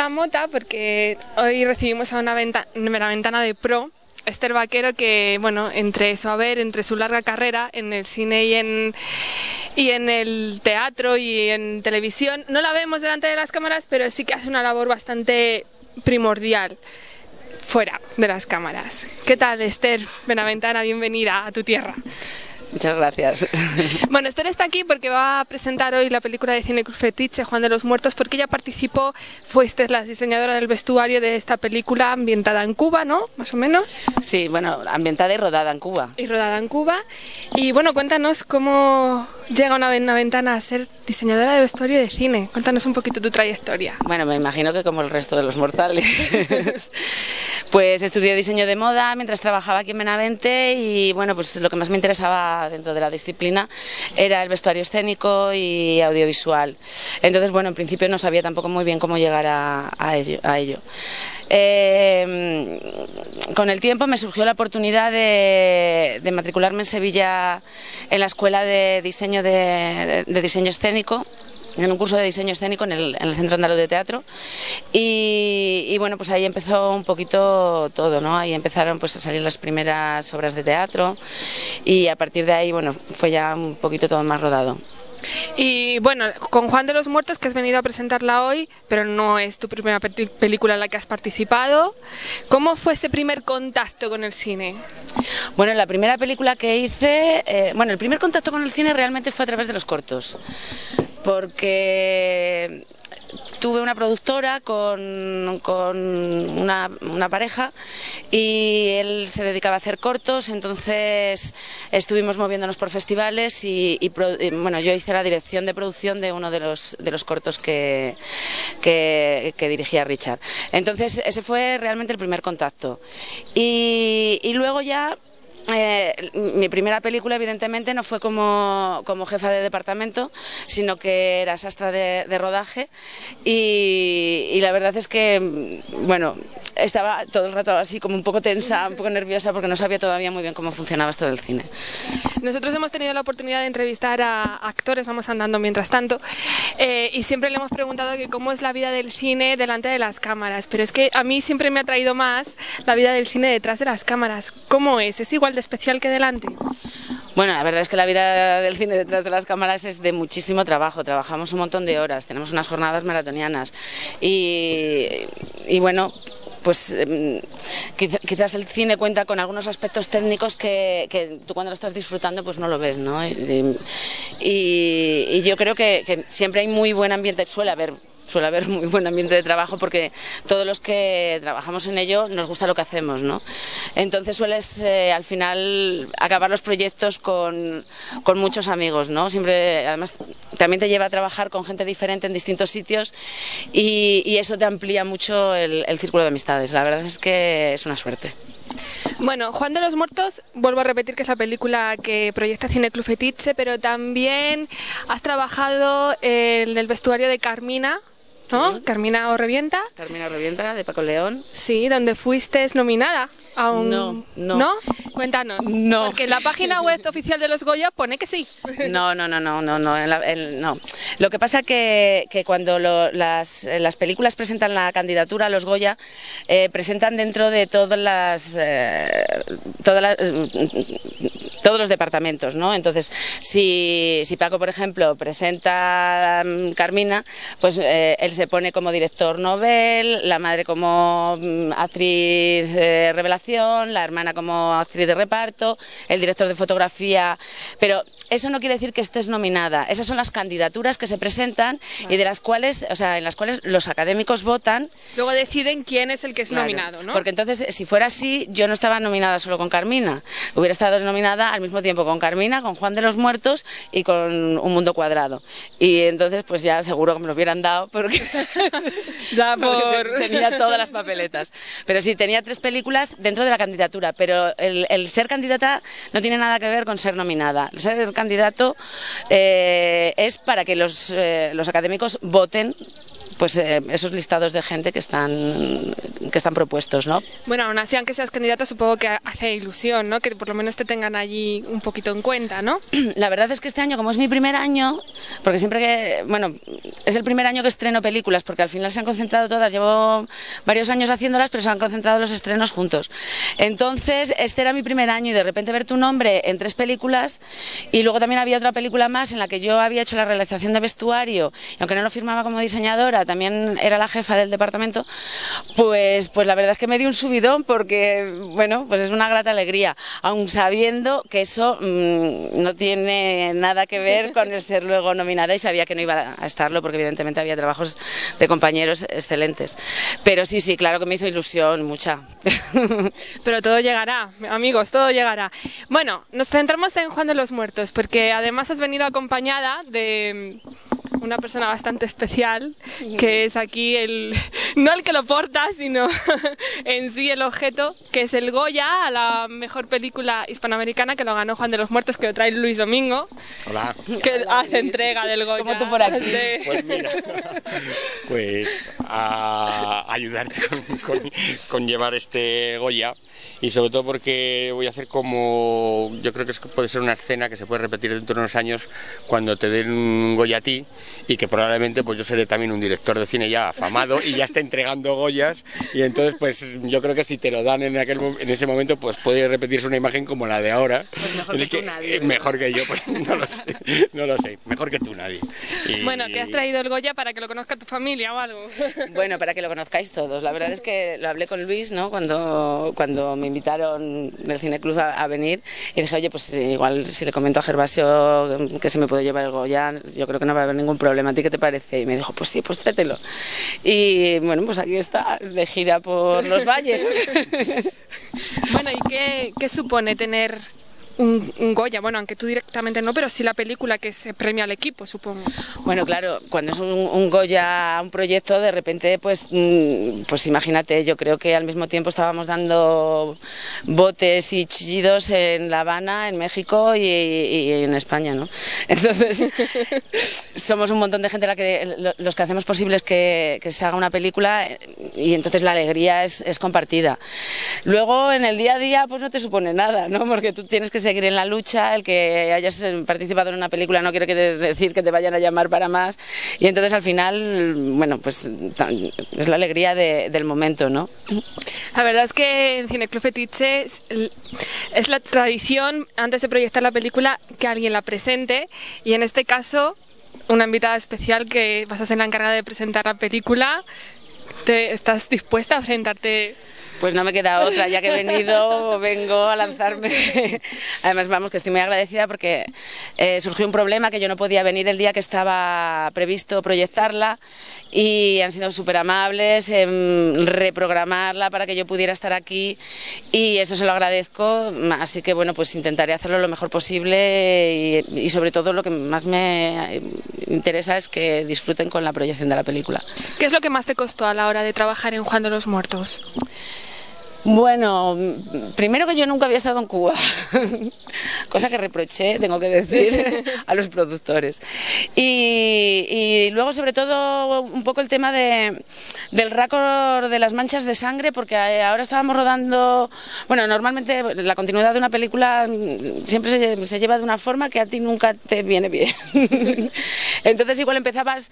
la Mota porque hoy recibimos a una ventana de pro, Esther Vaquero, que bueno, entre su larga carrera en el cine y en el teatro y en televisión, no la vemos delante de las cámaras, pero sí que hace una labor bastante primordial fuera de las cámaras. ¿Qué tal, Esther Benaventana? Bienvenida a tu tierra. Muchas gracias. Bueno, Esther está aquí porque va a presentar hoy la película de Cine Club Fetiche, Juan de los Muertos, porque ella participó, fuiste la diseñadora del vestuario de esta película ambientada en Cuba, ¿no? Más o menos. Sí, bueno, ambientada y rodada en Cuba. Y rodada en Cuba. Y bueno, cuéntanos cómo llega una ventana a ser diseñadora de vestuario de cine. Cuéntanos un poquito tu trayectoria. Bueno, me imagino que como el resto de los mortales. Pues estudié diseño de moda mientras trabajaba aquí en Benavente y bueno, pues lo que más me interesaba dentro de la disciplina era el vestuario escénico y audiovisual. Entonces, bueno, en principio no sabía tampoco muy bien cómo llegar a ello. Con el tiempo me surgió la oportunidad de matricularme en Sevilla en la Escuela de Diseño de Diseño Escénico, en un curso de diseño escénico en el Centro Andaluz de Teatro y bueno, pues ahí empezó un poquito todo, ¿no? Ahí empezaron pues a salir las primeras obras de teatro y a partir de ahí, bueno, fue ya un poquito todo más rodado. Y bueno, con Juan de los Muertos, que has venido a presentarla hoy, pero no es tu primera película en la que has participado. ¿Cómo fue ese primer contacto con el cine? Bueno, la primera película que hice, el primer contacto con el cine realmente fue a través de los cortos, porque tuve una productora con una pareja y él se dedicaba a hacer cortos, entonces estuvimos moviéndonos por festivales y bueno, yo hice la dirección de producción de uno de los cortos que dirigía Richard. Entonces ese fue realmente el primer contacto y luego ya mi primera película evidentemente no fue como jefa de departamento, sino que era sastra de rodaje y la verdad es que bueno, estaba todo el rato así como un poco tensa, un poco nerviosa porque no sabía todavía muy bien cómo funcionaba esto del cine. Nosotros hemos tenido la oportunidad de entrevistar a actores, vamos andando mientras tanto, y siempre le hemos preguntado que cómo es la vida del cine delante de las cámaras, pero es que a mí siempre me ha traído más la vida del cine detrás de las cámaras. ¿Cómo es? ¿Es igual de especial que delante? Bueno, la verdad es que la vida del cine detrás de las cámaras es de muchísimo trabajo, trabajamos un montón de horas, tenemos unas jornadas maratonianas y bueno, pues quizás el cine cuenta con algunos aspectos técnicos que tú cuando lo estás disfrutando pues no lo ves, ¿no? Y yo creo que siempre hay muy buen ambiente, suele haber muy buen ambiente de trabajo porque todos los que trabajamos en ello nos gusta lo que hacemos, ¿no? Entonces sueles al final acabar los proyectos con muchos amigos, ¿no? Siempre, además, también te lleva a trabajar con gente diferente en distintos sitios y eso te amplía mucho el círculo de amistades. La verdad es que es una suerte. Bueno, Juan de los Muertos, vuelvo a repetir que es la película que proyecta Cine Club Fetiche, pero también has trabajado en el vestuario de Carmina, ¿no? Sí. Carmina o Revienta. Carmina Revienta, de Paco León. Sí, donde fuiste nominada a un... No. ¿No? Cuéntanos. No. Porque en la página web oficial de los Goya pone que sí. No. No. Lo que pasa que cuando las películas presentan la candidatura a los Goya, presentan dentro de todos los departamentos, ¿no? Entonces, si Paco, por ejemplo, presenta Carmina, pues él se pone como director novel, la madre como actriz revelación, la hermana como actriz de reparto, el director de fotografía, pero eso no quiere decir que estés nominada. Esas son las candidaturas que se presentan y de las cuales, o sea, en las cuales los académicos votan. Luego deciden quién es el que es nominado, ¿no? Porque entonces, si fuera así, yo no estaba nominada solo con Carmina. Hubiera estado nominada al mismo tiempo con Carmina, con Juan de los Muertos y con Un Mundo Cuadrado. Y entonces, pues ya seguro que me lo hubieran dado porque tenía todas las papeletas. Pero sí, tenía 3 películas dentro de la candidatura, pero el ser candidata no tiene nada que ver con ser nominada. El ser candidato es para que los académicos voten pues esos listados de gente que están propuestos, ¿no? Bueno, aún así, aunque seas candidata, supongo que hace ilusión, ¿no? Que por lo menos te tengan allí un poquito en cuenta, ¿no? La verdad es que este año, como es mi primer año, porque siempre que, bueno, es el primer año que estreno películas, porque al final se han concentrado todas, llevo varios años haciéndolas, pero se han concentrado los estrenos juntos. Entonces, este era mi primer año y de repente ver tu nombre en 3 películas, y luego también había otra película más en la que yo había hecho la realización de vestuario, y aunque no lo firmaba como diseñadora, también era la jefa del departamento, pues la verdad es que me dio un subidón porque, bueno, pues es una grata alegría, aun sabiendo que eso no tiene nada que ver con el ser luego nominada, y sabía que no iba a estarlo porque evidentemente había trabajos de compañeros excelentes. Pero sí, claro que me hizo ilusión, mucha. Pero todo llegará, amigos, todo llegará. Bueno, nos centramos en Juan de los Muertos, porque además has venido acompañada de una persona bastante especial, que es aquí no el que lo porta, sino en sí el objeto, que es el Goya a la mejor película hispanoamericana, que lo ganó Juan de los Muertos, que lo trae Luis Domingo. Hola. Que hace entrega del Goya. Como tú por aquí. Pues mira, pues a ayudarte con llevar este Goya, y sobre todo porque voy a hacer como, yo creo que puede ser una escena que se puede repetir dentro de unos años cuando te den un Goya a ti, y que probablemente pues yo seré también un director de cine ya afamado y ya esté entregando Goyas, y entonces pues yo creo que si te lo dan en ese momento pues puede repetirse una imagen como la de ahora. Pues mejor que tú nadie. Mejor que yo, pues no lo sé, mejor que tú nadie. Bueno, que has traído el Goya para que lo conozca tu familia o algo. Bueno, para que lo conozcáis todos. La verdad es que lo hablé con Luis, ¿no? Cuando me invitaron del Cineclub a venir, y dije, oye, pues igual si le comento a Gervasio que se me puede llevar el Goya, yo creo que no va a haber ningún problema. ¿A ti qué te parece? Y me dijo, pues sí, pues tráetelo. Y bueno, pues aquí está, de gira por los valles. Bueno, ¿y qué supone tener un Goya? Bueno, aunque tú directamente no, pero sí la película que se premia al equipo, supongo. Bueno, claro, cuando es un Goya, un proyecto, de repente, pues imagínate, yo creo que al mismo tiempo estábamos dando botes y chillidos en La Habana, en México y en España, ¿no? Entonces, somos un montón de gente los que hacemos posibles que se haga una película, y entonces la alegría es compartida. Luego, en el día a día, pues no te supone nada, ¿no? Porque tú tienes que seguir en la lucha, el que hayas participado en una película no quiere decir que te vayan a llamar para más, y entonces al final, bueno, pues es la alegría del momento, ¿no? La verdad es que en Cineclub Fetiche es la tradición, antes de proyectar la película, que alguien la presente, y en este caso una invitada especial que vas a ser la encargada de presentar la película. ¿Estás dispuesta a presentarte? Pues no me queda otra, ya que he venido, vengo a lanzarme. Además, vamos, que estoy muy agradecida porque surgió un problema, que yo no podía venir el día que estaba previsto proyectarla, y han sido súper amables en reprogramarla para que yo pudiera estar aquí, y eso se lo agradezco. Así que bueno, pues intentaré hacerlo lo mejor posible, y sobre todo lo que más me interesa es que disfruten con la proyección de la película. ¿Qué es lo que más te costó a la hora de trabajar en Juan de los Muertos? Bueno, primero que yo nunca había estado en Cuba, cosa que reproché, tengo que decir, a los productores. Y luego, sobre todo, un poco el tema del récord de las manchas de sangre, porque ahora estábamos rodando. Bueno, normalmente la continuidad de una película siempre se lleva de una forma que a ti nunca te viene bien. Entonces, igual empezabas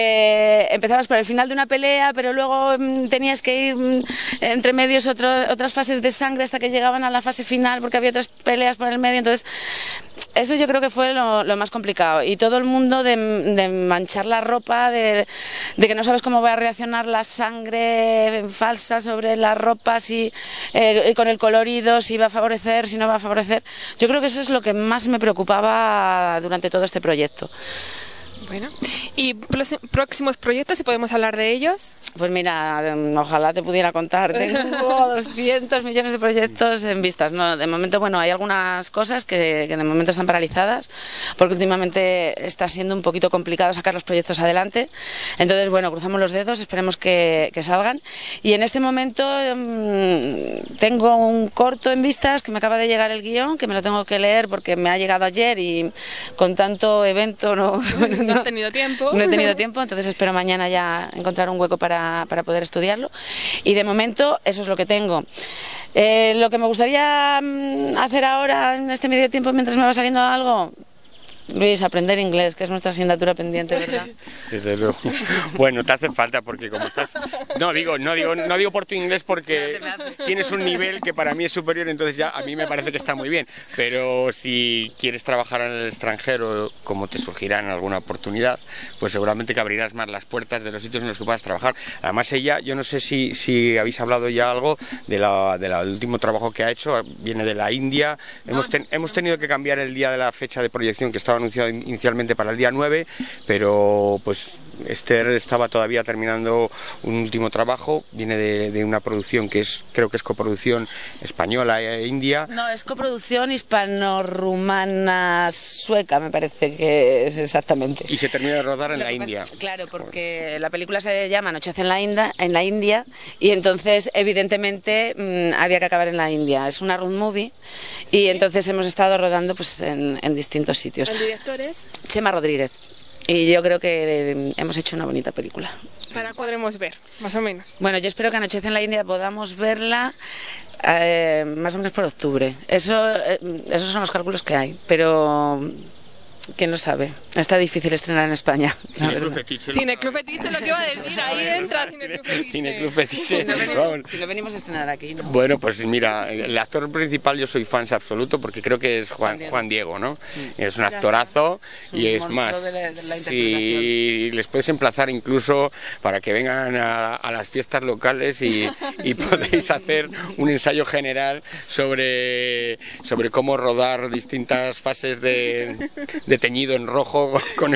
por el final de una pelea, pero luego tenías que ir entre medios otras fases de sangre hasta que llegaban a la fase final, porque había otras peleas por el medio. Entonces, eso yo creo que fue lo más complicado, y todo el mundo de manchar la ropa, de que no sabes cómo va a reaccionar la sangre falsa sobre la ropa, si con el colorido, si va a favorecer, si no va a favorecer. Yo creo que eso es lo que más me preocupaba durante todo este proyecto. Bueno, ¿y próximos proyectos, si podemos hablar de ellos? Pues mira, ojalá te pudiera contar. Tengo 200 millones de proyectos en vistas, ¿no? De momento, bueno, hay algunas cosas que de momento están paralizadas, porque últimamente está siendo un poquito complicado sacar los proyectos adelante. Entonces, bueno, cruzamos los dedos, esperemos que salgan. Y en este momento tengo un corto en vistas, que me acaba de llegar el guión, que me lo tengo que leer porque me ha llegado ayer, y con tanto evento no No has tenido tiempo. No he tenido tiempo, entonces espero mañana ya encontrar un hueco para poder estudiarlo. Y de momento eso es lo que tengo. Lo que me gustaría hacer ahora en este medio tiempo mientras me va saliendo algo, Luis, aprender inglés, que es nuestra asignatura pendiente, ¿verdad? Desde luego. Bueno, te hace falta porque como estás... No digo por tu inglés porque tienes un nivel que para mí es superior, entonces ya a mí me parece que está muy bien. Pero si quieres trabajar en el extranjero, como te surgirá en alguna oportunidad, pues seguramente que abrirás más las puertas de los sitios en los que puedas trabajar. Además ella, yo no sé si habéis hablado ya algo del último trabajo que ha hecho, viene de la India. Hemos tenido que cambiar el día de la fecha de proyección, que estaba anunciado inicialmente para el día 9, pero pues Esther estaba todavía terminando un último trabajo, viene de una producción que creo que es coproducción española e india. No, es coproducción hispano-rumana sueca, me parece que es exactamente. Y se termina de rodar en la India. Claro, porque la película se llama Anochece en la India, y entonces evidentemente había que acabar en la India. Es una road movie y entonces hemos estado rodando pues en distintos sitios. ¿El director es? Chema Rodríguez. Y yo creo que hemos hecho una bonita película. ¿Para podremos ver, más o menos? Bueno, yo espero que Anochece en la India podamos verla más o menos por octubre. Esos son los cálculos que hay, pero quién lo sabe. Está difícil estrenar en España. Cineclub Fetiche, lo que iba a decir, ahí entra Cineclub Fetiche. Si no venimos a estrenar aquí, ¿no? Bueno, pues mira, el actor principal yo soy fan absoluto porque creo que es Juan Diego, ¿no? Es un actorazo y es más, si les puedes emplazar incluso para que vengan a las fiestas locales y podéis hacer un ensayo general sobre cómo rodar distintas fases de teñido en rojo con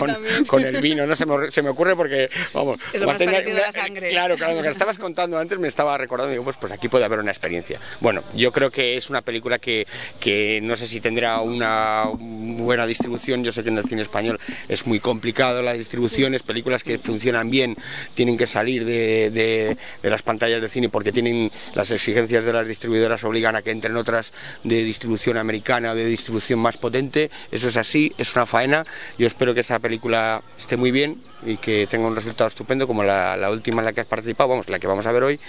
el vino, ¿no? Se me ocurre porque, vamos, es lo más parecido a la sangre. Claro, lo que estabas contando antes me estaba recordando, digo, pues aquí puede haber una experiencia. Bueno, yo creo que es una película que no sé si tendrá una buena distribución. Yo sé que en el cine español es muy complicado la distribución, es películas que funcionan bien, tienen que salir de las pantallas de cine porque tienen las exigencias de las distribuidoras, obligan a que entren otras de distribución americana o de distribución más potente. Eso es así, es una faena. Yo espero que esa película esté muy bien y que tenga un resultado estupendo como la última en la que has participado, vamos, la que vamos a ver hoy,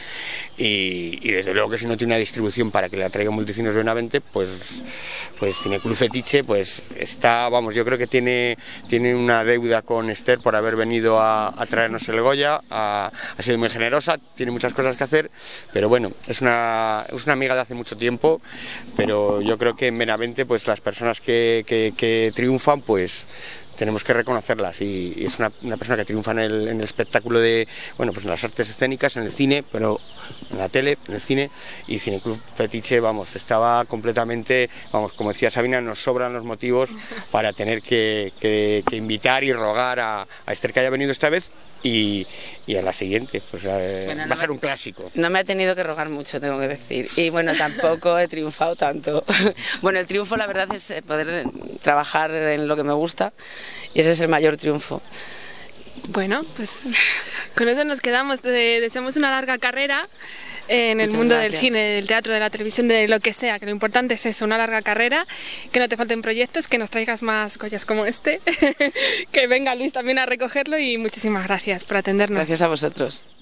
y desde luego que si no tiene una distribución para que la traiga Multicines Benavente, pues Cineclub Fetiche pues está, vamos, yo creo que tiene una deuda con Esther por haber venido a traernos el Goya, ha sido muy generosa, tiene muchas cosas que hacer, pero bueno, es una amiga de hace mucho tiempo, pero yo creo que en Benavente pues las personas que triunfan pues tenemos que reconocerlas, y es una persona que triunfa en el espectáculo de, bueno, pues en las artes escénicas, en el cine, pero en la tele, en el cine. Y Cineclub Fetiche, vamos, estaba completamente, vamos, como decía Sabina, nos sobran los motivos para tener que invitar y rogar a Esther que haya venido esta vez. Y a la siguiente, pues va a ser un clásico. No me ha tenido que rogar mucho, tengo que decir. Y bueno, tampoco he triunfado tanto. Bueno, el triunfo la verdad es poder trabajar en lo que me gusta, y ese es el mayor triunfo. Bueno, pues con eso nos quedamos. Deseamos una larga carrera en el mundo del cine, del teatro, de la televisión, de lo que sea, que lo importante es eso, una larga carrera, que no te falten proyectos, que nos traigas más Goyas como este, que venga Luis también a recogerlo, y muchísimas gracias por atendernos. Gracias a vosotros.